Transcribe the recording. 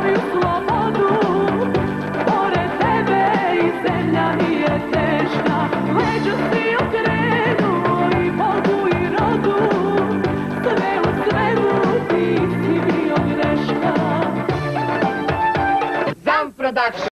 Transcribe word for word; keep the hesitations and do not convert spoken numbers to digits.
moju slobodu. Pored tebe i zemlja mi je teška, leđa si okrenuo i Bogu i rodu. Sve u svemu ti si bio greška. Zam Production.